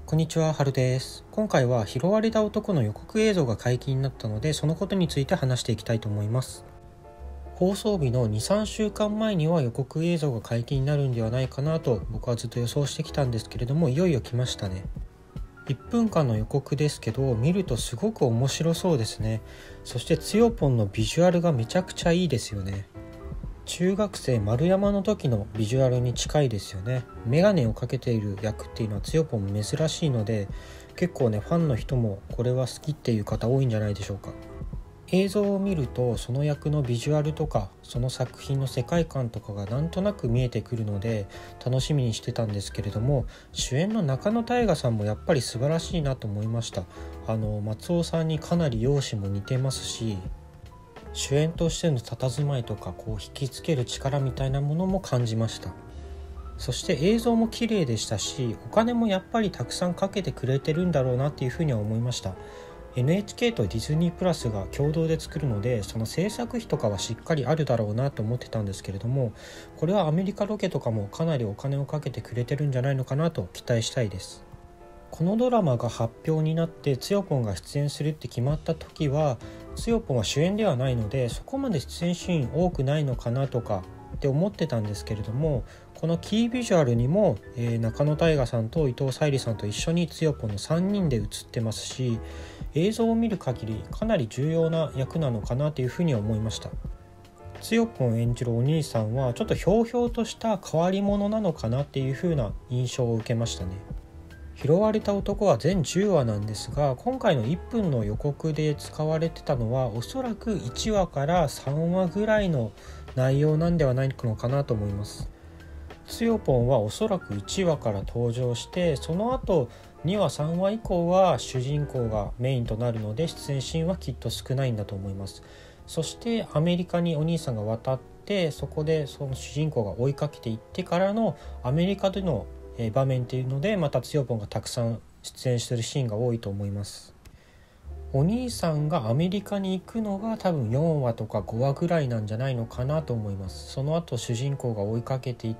こんにちは、はるです。今回は拾われた男の予告映像が解禁になったので、そのことについて話していきたいと思います。放送日の 2,3 週間前には予告映像が解禁になるんではないかなと僕はずっと予想してきたんですけれども、いよいよ来ましたね。1分間の予告ですけど、見るとすごく面白そうですね。そしてつよぽんのビジュアルがめちゃくちゃいいですよね。中学生丸山の時のビジュアルに近いですよね。メガネをかけている役っていうのはつよぽんも珍しいので、結構ねファンの人もこれは好きっていう方多いんじゃないでしょうか。映像を見るとその役のビジュアルとかその作品の世界観とかがなんとなく見えてくるので楽しみにしてたんですけれども、主演の中野大河さんもやっぱり素晴らしいなと思いました。松尾さんにかなり容姿も似てますし、主演としての佇まいとか引きつける力みたいなものも感じました。そして映像も綺麗でしたし、お金もやっぱりたくさんかけてくれてるんだろうなっていうふうには思いました。 NHK とディズニープラスが共同で作るので、その制作費とかはしっかりあるだろうなと思ってたんですけれども、これはアメリカロケとかもかなりお金をかけてくれてるんじゃないのかなと期待したいです。このドラマが発表になってつよぽんが出演するって決まった時は、つよぽんは主演ではないのでそこまで出演シーン多くないのかなとかって思ってたんですけれども、このキービジュアルにも、中野大河さんと伊藤沙莉さんと一緒につよぽんの3人で映ってますし、映像を見る限りかなり重要な役なのかなというふうに思いました。つよぽん演じるお兄さんはちょっとひょうひょうとした変わり者なのかなっていうふうな印象を受けましたね。拾われた男は全10話なんですが、今回の1分の予告で使われてたのはおそらく1話から3話ぐらいの内容なんではないのかなと思います。つよぽんはおそらく1話から登場して、その後2話3話以降は主人公がメインとなるので出演シーンはきっと少ないんだと思います。そしてアメリカにお兄さんが渡って、そこでその主人公が追いかけていってからのアメリカでの場面っていうので、またつよぽんがたくさん出演するシーンが多いと思います。お兄さんがアメリカに行くのが多分4話とか5話ぐらいなんじゃないのかなと思います。その後主人公が追いかけていって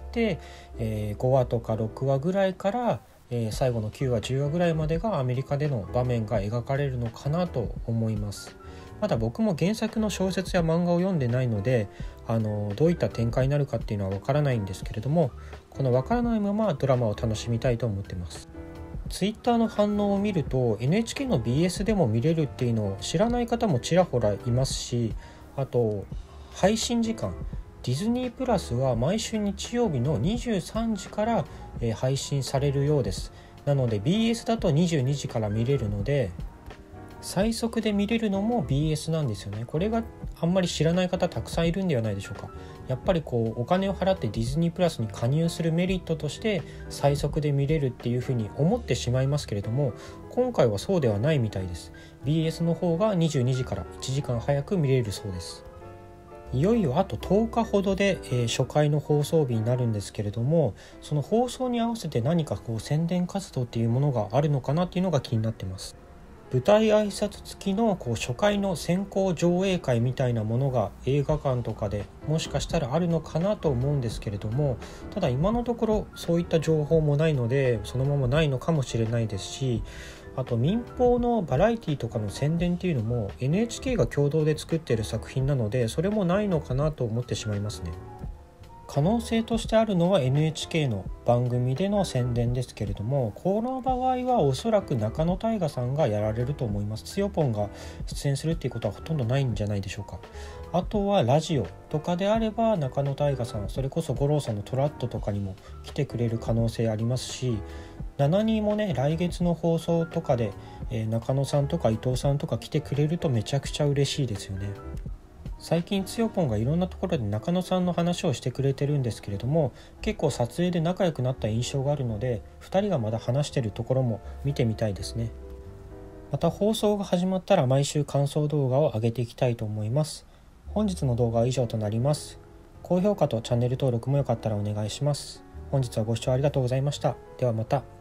、5話とか6話ぐらいから、最後の9話10話ぐらいまでがアメリカでの場面が描かれるのかなと思います。まだ僕も原作の小説や漫画を読んでないので、どういった展開になるかっていうのはわからないんですけれども、このわからないままドラマを楽しみたいと思ってます。ツイッターの反応を見ると NHK の BS でも見れるっていうのを知らない方もちらほらいますし、あと配信時間、ディズニープラスは毎週日曜日の23時から配信されるようです。なので BS だと22時から見れるので、最速で見れるのも BS なんですよね。これがあんまり知らない方たくさんいるんではないでしょうか。やっぱりお金を払ってディズニープラスに加入するメリットとして最速で見れるっていうふうに思ってしまいますけれども、今回はそうではないみたいです。 BS の方が22時から1時間早く見れるそうです。いよいよあと10日ほどで、初回の放送日になるんですけれども、その放送に合わせて何か宣伝活動っていうものがあるのかなっていうのが気になってます。舞台挨拶付きの初回の先行上映会みたいなものが映画館とかでもしかしたらあるのかなと思うんですけれども、ただ今のところそういった情報もないのでそのままないのかもしれないですし、あと民放のバラエティとかの宣伝っていうのも NHK が共同で作っている作品なので、それもないのかなと思ってしまいますね。可能性としてあるのは NHK の番組での宣伝ですけれども、この場合はおそらく中野大河さんがやられると思います。つよぽんが出演するっていうことはほとんどないんじゃないでしょうか。あとはラジオとかであれば中野大河さん、それこそ五郎さんのトラットとかにも来てくれる可能性ありますし、7人もね来月の放送とかで、中野さんとか伊藤さんとか来てくれるとめちゃくちゃ嬉しいですよね。最近つよぽんがいろんなところで中野さんの話をしてくれてるんですけれども、結構撮影で仲良くなった印象があるので2人がまだ話してるところも見てみたいですね。また放送が始まったら毎週感想動画を上げていきたいと思います。本日の動画は以上となります。高評価とチャンネル登録もよかったらお願いします。本日はご視聴ありがとうございました。ではまた。